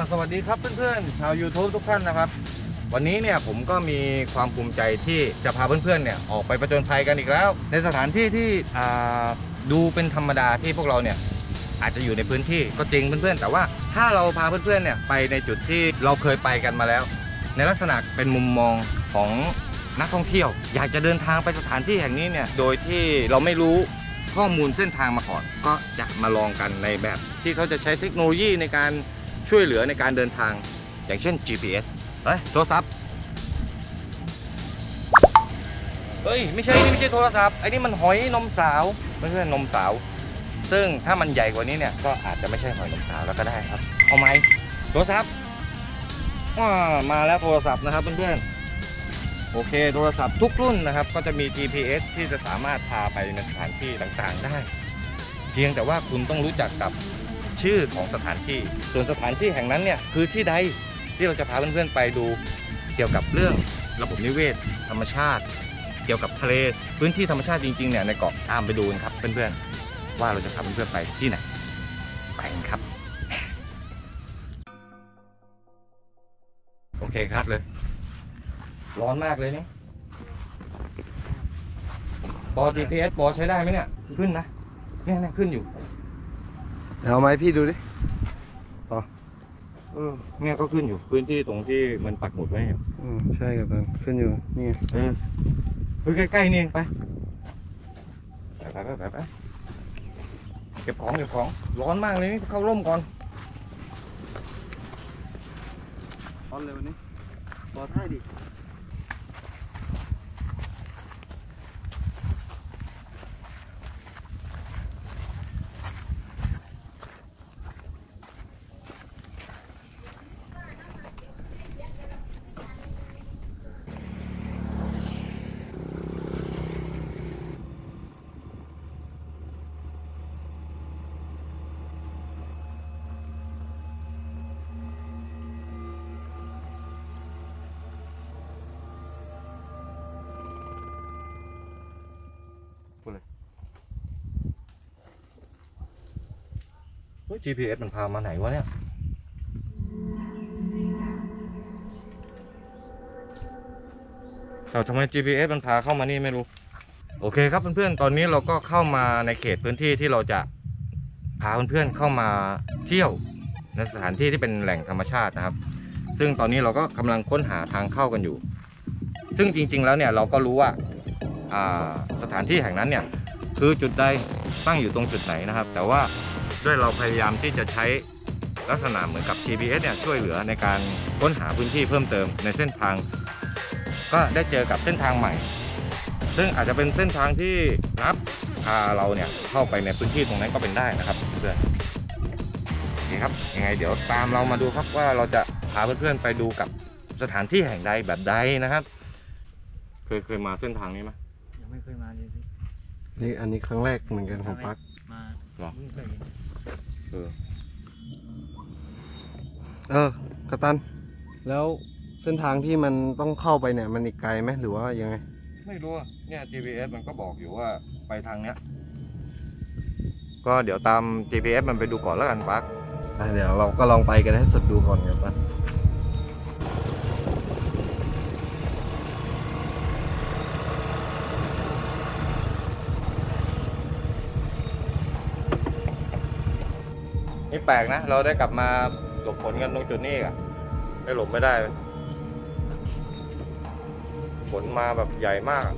สวัสดีครับเพื่อนๆชาว YouTube ทุกท่านนะครับวันนี้เนี่ยผมก็มีความภูมิใจที่จะพาเพื่อนๆเนี่ยออกไปผจญภัยกันอีกแล้วในสถานที่ที่ดูเป็นธรรมดาที่พวกเราเนี่ยอาจจะอยู่ในพื้นที่ก็จริงเพื่อนๆแต่ว่าถ้าเราพาเพื่อนๆเนี่ยไปในจุดที่เราเคยไปกันมาแล้วในลักษณะเป็นมุมมองของนักท่องเที่ยวอยากจะเดินทางไปสถานที่แห่งนี้เนี่ยโดยที่เราไม่รู้ข้อมูลเส้นทางมาก่อนก็จะมาลองกันในแบบที่เขาจะใช้เทคโนโลยีในการช่วยเหลือในการเดินทางอย่างเช่น GPS เฮ้ยโทรศัพท์เฮ้ยไม่ใช่นี่ไม่ใช่โทรศัพท์ไอ้นี่มันหอยนมสาวไม่ใช่นมสาวซึ่งถ้ามันใหญ่กว่านี้เนี่ยก็อาจจะไม่ใช่หอยนมสาวแล้วก็ได้ครับเอาไหมโทรศัพท์มาแล้วโทรศัพท์นะครับเพื่อนๆโอเคโทรศัพท์ทุกรุ่นนะครับก็จะมี GPS ที่จะสามารถพาไปในสถานที่ต่างๆได้เพียงแต่ว่าคุณต้องรู้จักกับชื่อของสถานที่ส่วนสถานที่แห่งนั้นเนี่ยคือที่ใดที่เราจะพาเพื่อนๆไปดูเกี่ยวกับเรื่องระบบนิเวศธรรมชาติเกี่ยวกับทะเลพื้นที่ธรรมชาติจริงๆเนี่ยในเกาะตามไปดูกันครับเพื่อนๆว่าเราจะพาเพื่อนๆไปที่ไหนไปกันครับโอเคครับเลยร้อนมากเลยนี่ปอ GPS ปอใช้ได้ไหมเนี่ยขึ้นนะเนี่ยขึ้นอยู่เอาไหมพี่ดูดิเนี่ยก็ขึ้นอยู่พื้นที่ตรงที่มันปักหมุดไว้ใช่ครับขึ้นอยู่นี่คือใกล้ๆนี่เองไปเก็บของร้อนมากเลยนี่เข้าร่มก่อนร้อนเลยวันนี้รอท่าดิ GPS มันพามาไหนวะเนี่ยทำไม GPS มันพาเข้ามานี่ไม่รู้โอเคครับเพื่อนๆตอนนี้เราก็เข้ามาในเขตพื้นที่ที่เราจะพาเพื่อนๆเข้ามาเที่ยวในสถานที่ที่เป็นแหล่งธรรมชาตินะครับซึ่งตอนนี้เราก็กำลังค้นหาทางเข้ากันอยู่ซึ่งจริงๆแล้วเนี่ยเราก็รู้ว่าสถานที่แห่งนั้นเนี่ยคือจุดใดตั้งอยู่ตรงจุดไหนนะครับแต่ว่าด้วยเราพยายามที่จะใช้ลักษณะเหมือนกับ GPS เนี่ยช่วยเหลือในการค้นหาพื้นที่เพิ่มเติมในเส้นทางก็ได้เจอกับเส้นทางใหม่ซึ่งอาจจะเป็นเส้นทางที่รับพาเราเนี่ยเข้าไปในพื้นที่ตรงนั้นก็เป็นได้นะครับเพื่อนนี่ครับยังไงเดี๋ยวตามเรามาดูครับว่าเราจะพาเพื่อนๆไปดูกับสถานที่แห่งใดแบบใดนะครับเคยมาเส้นทางนี้ไหมยังไม่เคยมาเลยสินี่อันนี้ครั้งแรกเหมือนกันของพักมาหรอกัปตันแล้วเส้นทางที่มันต้องเข้าไปเนี่ยมันอีกไกลไหมหรือว่ายังไงไม่รู้เนี่ย GPS มันก็บอกอยู่ว่าไปทางเนี้ยก็เดี๋ยวตาม GPS มันไปดูก่อนแล้วกันปักเดี๋ยวเราก็ลองไปกันให้สุดดูก่อนครับปักนี่แปลกนะเราได้กลับมาหลบฝนกันตรงจุดนี้อ่ะไม่หลบไม่ได้ฝนมาแบบใหญ่มาก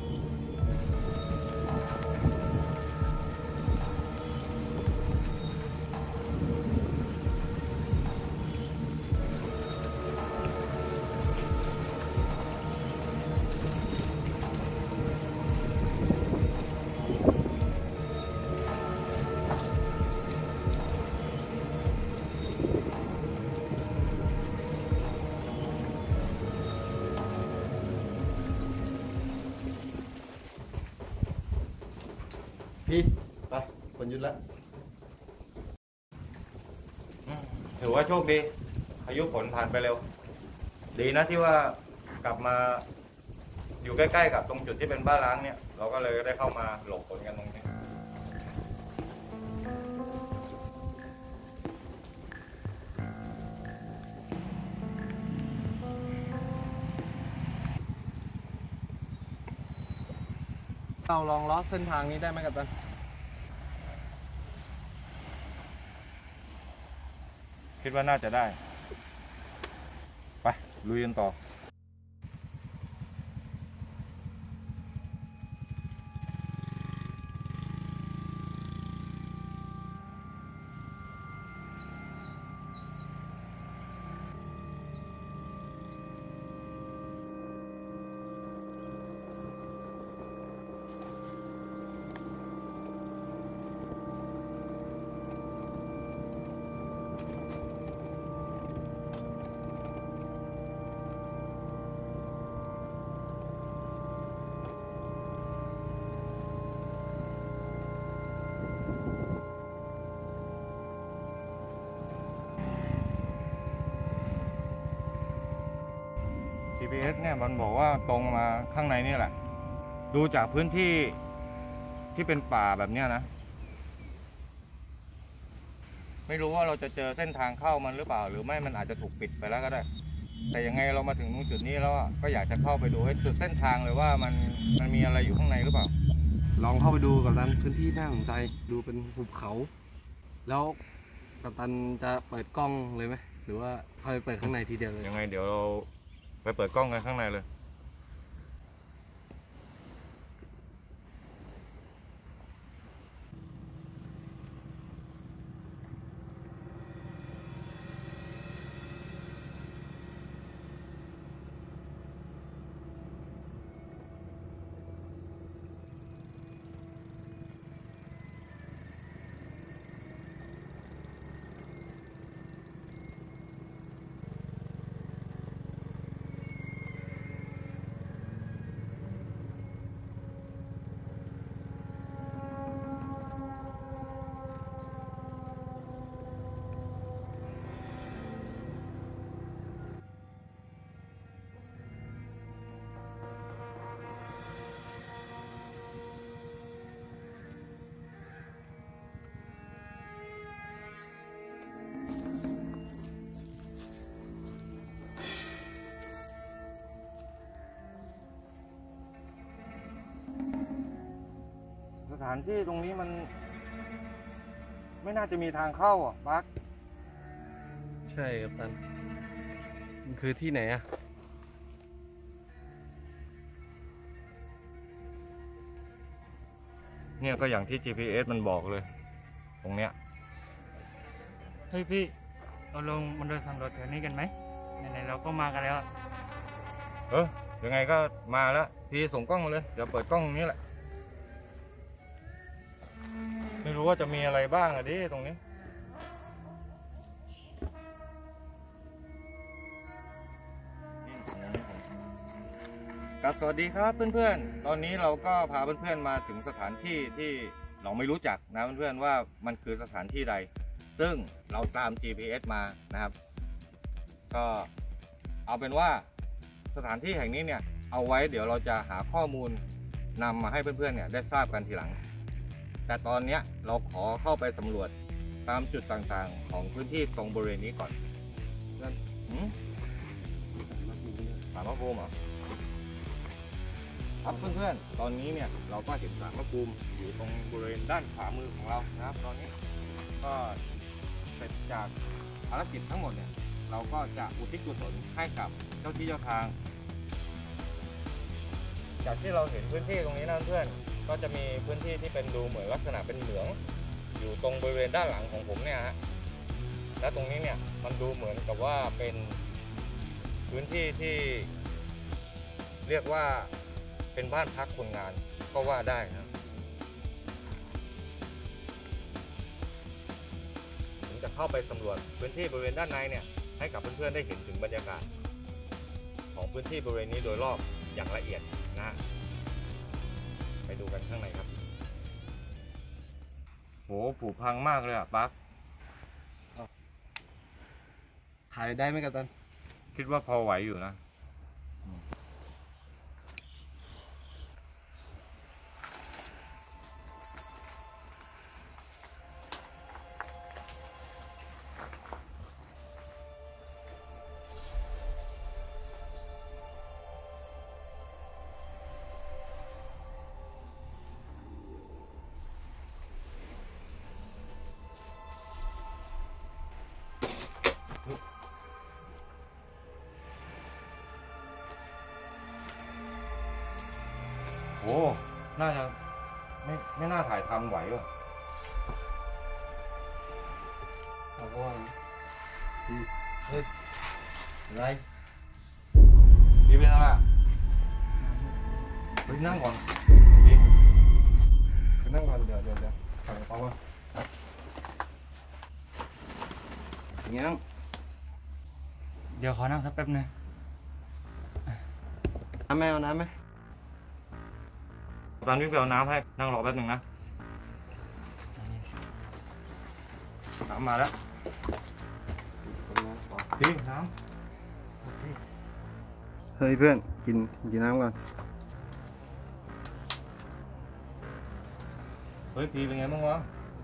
พี่ไปฝนหยุดแล้วถือว่าโชคดีพายุฝนผ่านไปเร็วดีนะที่ว่ากลับมาอยู่ใกล้ๆกับตรงจุดที่เป็นบ้านร้างเนี่ยเราก็เลยได้เข้ามาหลบฝนกันตรงนี้เราลองเลาะเส้นทางนี้ได้ไหมกัปตันคิดว่าน่าจะได้ ไปลุยกันต่อ GPS เนี่ยมันบอกว่าตรงมาข้างในนี่แหละ ดูจากพื้นที่ที่เป็นป่าแบบเนี้ยนะ ไม่รู้ว่าเราจะเจอเส้นทางเข้ามันหรือเปล่า หรือไม่มันอาจจะถูกปิดไปแล้วก็ได้ แต่ยังไงเรามาถึงตรงจุดนี้แล้วอะก็อยากจะเข้าไปดูให้จุดเส้นทางเลยว่ามันมีอะไรอยู่ข้างในหรือเปล่าลองเข้าไปดูกัปตันพื้นที่น่าสนใจดูเป็นภูเขา แล้วกัปตันจะเปิดกล้องเลยไหมหรือว่าเข้าไปเปิดข้างในทีเดียวเลยยังไงเดี๋ยวเราไปเปิดกล้องกันข้างในเลย สถานที่ตรงนี้มันไม่น่าจะมีทางเข้าอ่ะปักใช่กัปตันมันคือที่ไหนอะเนี่ยก็อย่างที่ GPS มันบอกเลย ตรงเนี้ยเฮ้ยพี่เราลงมาเดินสำรวจแถวนี้กันไหมไหนๆเราก็มากันแล้วอะยังไงก็มาแล้วพี่ส่งกล้องมาเลย เดี๋ยวเปิดกล้องตรงนี้แหละ ไม่รู้ว่าจะมีอะไรบ้างอะดิตรงนี้ ครับสวัสดีครับเพื่อนๆ ตอนนี้เราก็พาเพื่อนๆมาถึงสถานที่ที่เราไม่รู้จักนะเพื่อนๆว่ามันคือสถานที่ใด ซึ่งเราตาม GPS มานะครับ ก็เอาเป็นว่าสถานที่แห่งนี้เนี่ยเอาไว้เดี๋ยวเราจะหาข้อมูลนำมาให้เพื่อนๆเนี่ยได้ทราบกันทีหลัง แต่ตอนนี้เราขอเข้าไปสำรวจตามจุดต่างๆของพื้นที่ตรงบริเวณนี้ก่อนนั่นสารพระภูมิเหรอครับเพื่อนๆ ตอนนี้เนี่ยเราก็เห็นสารพระภูมิอยู่ตรงบริเวณด้านขวามือของเรานะครับ ตอนนี้ก็เสร็จจากภารกิจทั้งหมดเนี่ยเราก็จะอุทิศกุศลให้กับเจ้าที่เจ้าทาง จากที่เราเห็นพื้นที่ตรงนี้นะเพื่อนก็จะมีพื้นที่ที่เป็นดูเหมือนลักษณะเป็นเหมืองอยู่ตรงบริเวณด้านหลังของผมเนี่ยฮะและตรงนี้เนี่ยมันดูเหมือนกับว่าเป็นพื้นที่ที่เรียกว่าเป็นบ้านพักคนงานก็ว่าได้นะผมจะเข้าไปสำรวจพื้นที่บริเวณด้านในเนี่ยให้กับเพื่อนๆได้เห็นถึงบรรยากาศของพื้นที่บริเวณนี้โดยรอบอย่างละเอียดนะฮะไปดูกันข้างในครับโหผุพังมากเลยอ่ะปั๊กถ่ายได้ไหมกัปตันคิดว่าพอไหวอยู่นะโอ้น่าจะไม่น่าถ่ายทำไหวว่ะเอาก็ว่าพี่เฮ้ยอะไรพี่เป็นอะไรเฮ้ยนั่งก่อนพี่ไปนั่งก่อนเดี๋ยวใส่กระเป๋าก่อนอย่างเงี้ยนั่งเดี๋ยวขอนั่งสักแป๊บนึงน้ำไหมเอาน้ำไหมตอนวิ่งไปเอาน้ำให้นั่งรอแป๊บหนึ่งนะน้ำมาแล้วพี่น้ำเฮ้ยเพื่อนกินน้ำก่อนเฮ้ยพี่เป็นไงบ้างวะ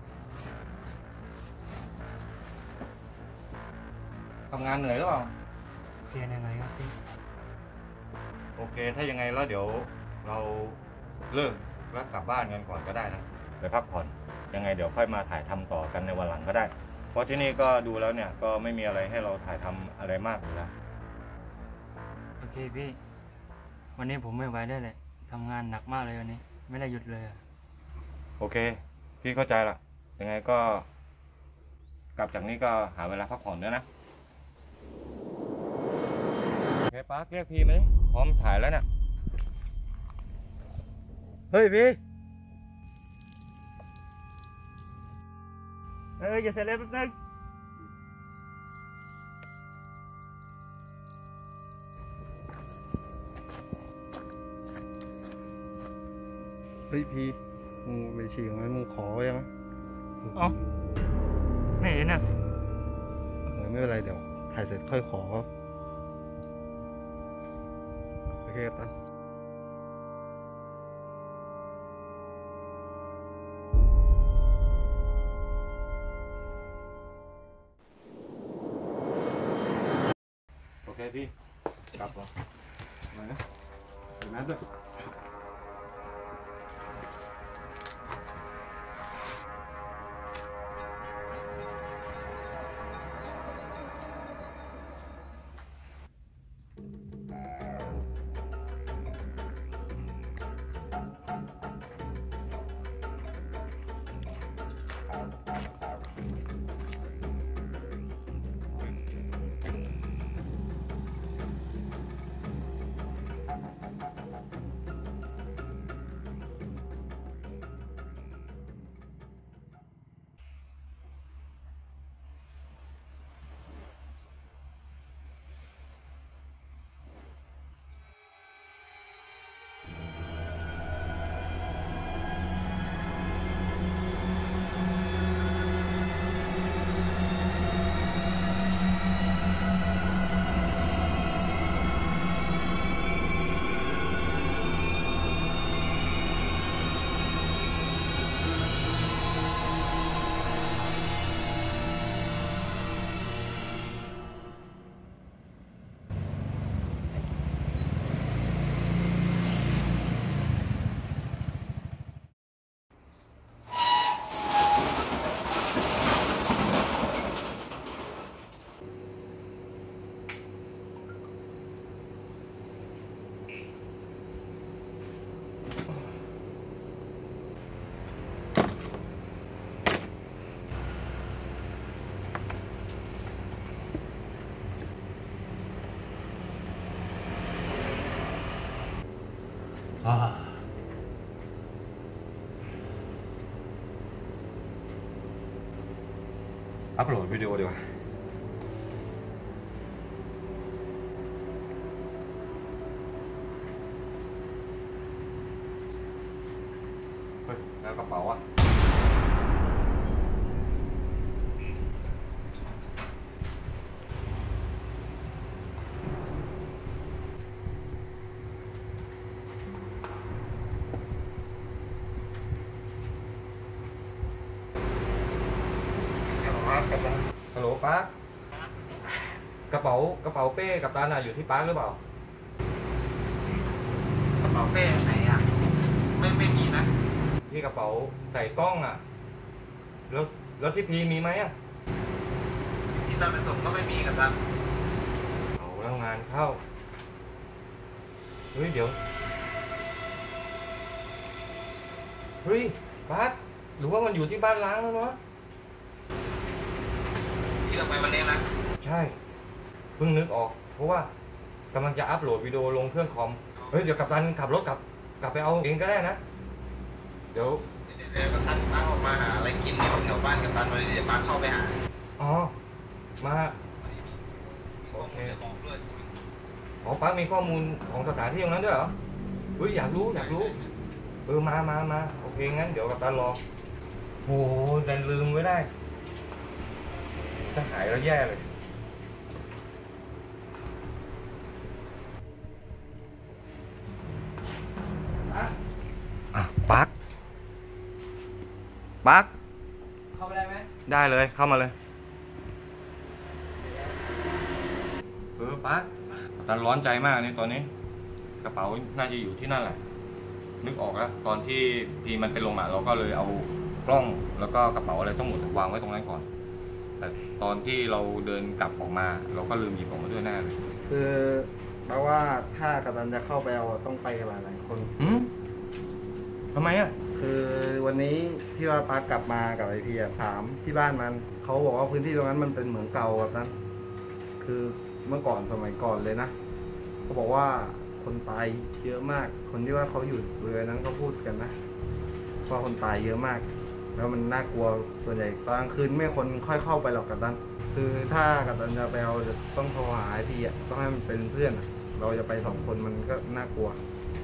ทำงานเหนื่อยหรือเปล่าเรียนยังไงครับพี่โอเคถ้ายังไงแล้วเดี๋ยวเราเลิกแล้วกลับบ้านกันก่อนก็ได้นะไปพักผ่อนยังไงเดี๋ยวค่อยมาถ่ายทำต่อกันในวันหลังก็ได้เพราะที่นี่ก็ดูแล้วเนี่ยก็ไม่มีอะไรให้เราถ่ายทำอะไรมากอยู่แล้วโอเคพี่ วันนี้ผมไม่ไหวได้เลยทำงานหนักมากเลยวันนี้ ไม่ได้หยุดเลยอะโอเคพี่เข้าใจละยังไงก็กลับจากนี้ก็หาเวลาพักผ่อนด้วยนะโอเคป้าเรียกพี่ไหมพร้อมถ่ายแล้วเนี่ยเฮ้ยพี่อย่าเสร็จเลยแป๊บนึงเฮ้ยพี่มึงไปฉี่ไหมมึงขอยังอ๋อไม่เห็นอ่ะไม่เป็นไรเดี๋ยวถ่ายเสร็จค่อยขอโอเคตันโอเคพี่กลับก่อนมานะเดี๋ยวนัดด้วยอัพโหลดวิดีโอดีกว่าเฮ้ยแล้วกระเป๋าอ่ะฮัลโหลป้ากระเป๋าเป้กับตาน่ะอยู่ที่ป้าหรือเปล่ากระเป๋าเป้ไหนอ่ะไม่มีนะที่กระเป๋าใส่กล้องอ่ะแล้วที่พีมีไหมอ่ะที่ตอนไปส่งก็ไม่มีกับตันเอาแล้วงานเข้าเฮ้ยเดี๋ยวเฮ้ยบัสหรือว่ามันอยู่ที่บ้านล้างแล้วเนาะที่เราไปวันนี้นะใช่เพิ่งนึกออกเพราะว่ากำลังจะอัปโหลดวิดีโอลงเครื่องคอมเฮ้ยเดี๋ยวกัปตันขับรถกลับไปเอาเองก็ได้นะเดี๋ยวเดี๋ยวกัปตันป้าออกมาหาอะไรกินในแถวบ้านกัปตันวันนี้เดี๋ยวป้าเข้าไปหาอ๋อมาโอเคจะบอกด้วยอ๋อป้ามีข้อมูลของสถานที่ตรงนั้นด้วยเหรอเฮ้ยอยากรู้มาโอเคงั้นเดี๋ยวกัปตันรอโหดันลืมไว้ได้ถ้าหายแล้วแย่เลยอ่ะปักเข้าไปได้ไหมได้เลยเข้ามาเลยปักตันร้อนใจมากนี่ตอนนี้กระเป๋าน่าจะอยู่ที่นั่นแหละนึกออกแล้วตอนที่พีมันไปลงมาเราก็เลยเอากล้องแล้วก็กระเป๋าอะไรทั้งหมดวางไว้ตรงนั้นก่อนแต่ตอนที่เราเดินกลับออกมาเราก็ลืมหยิบออกมาด้วยแน่เลยคือแปลว่าถ้ากัปตันจะเข้าไปเอาต้องไปกันหลายๆคนทำไมอ่ะคือวันนี้ที่ว่าปากลับมากับไอพีอะถามที่บ้านมันเขาบอกว่าพื้นที่ตรงนั้นมันเป็นเหมืองเก่าแบบนั้นคือเมื่อก่อนสมัยก่อนเลยนะเขาบอกว่าคนตายเยอะมาก คนที่ว่าเขาอยู่บริเวณนั้นก็พูดกันนะว่าคนตายเยอะมาก แล้วมันน่ากลัวส่วนใหญ่ตอนกลางคืนไม่คนค่อยเข้าไปหรอกกัปตันคือถ้ากัปตันจะไปเอาจะต้องโทรหาไอพีอะต้องให้มันเป็นเพื่อนอะเราจะไป2 คนมันก็น่ากลัว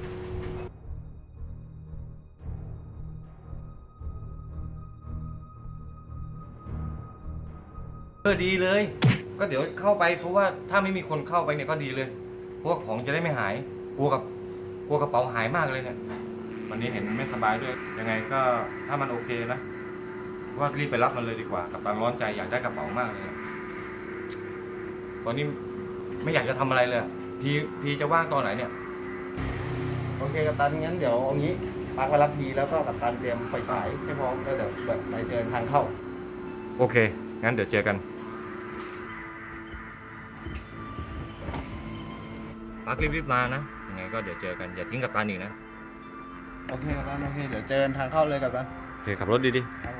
ดีเลยก็เดี๋ยวเข้าไปเพราะว่าถ้าไม่มีคนเข้าไปเนี่ยก็ดีเลยเพราะว่าของจะได้ไม่หายกลัวกระเป๋าหายมากเลยเนี่ยวันนี้เห็นมันไม่สบายด้วยยังไงก็ถ้ามันโอเคนะว่ารีบไปรับมันเลยดีกว่ากับตันร้อนใจอยากได้กระเป๋ามากเลยตอนนี้ไม่อยากจะทำอะไรเลยพีจะว่างตอนไหนเนี่ยโอเคกัปตันงั้นเดี๋ยวเอางี้ปากไปรับดีแล้วก็กัปตันเตรียมไฟฉายให้พร้อมแล้วเดี๋ยวแบบไปเจอทางเข้าโอเคงั้นเดี๋ยวเจอกันปักรีบมานะยังไงก็เดี๋ยวเจอกันอย่าทิ้งกัปตันอีกนะโอเคกัปตันโอเคเดี๋ยวเจอทางเข้าเลยกัปตันโอเคขับรถดีครับผม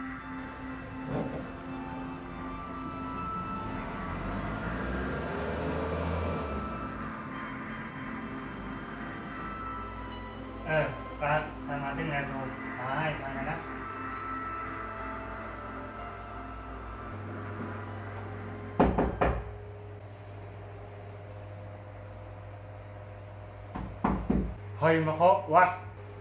ป้าทำงานที่ไหนโทรให้ทำไงนะเฮ้ยมาเคาะวะ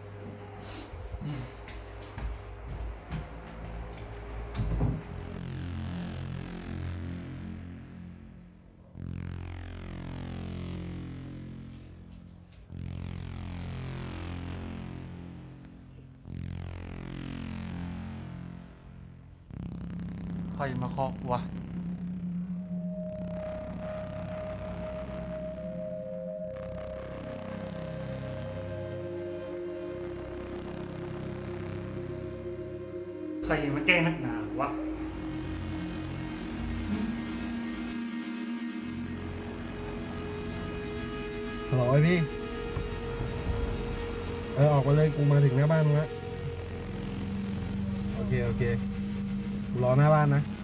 ใครมาเคาะวะใครมาแกล้งนักหนาวะฮัลโหลไอพี่ออกมาเลยกูมาถึงหน้าบ้านแล้วโอเคกูรอหน้าบ้านนะ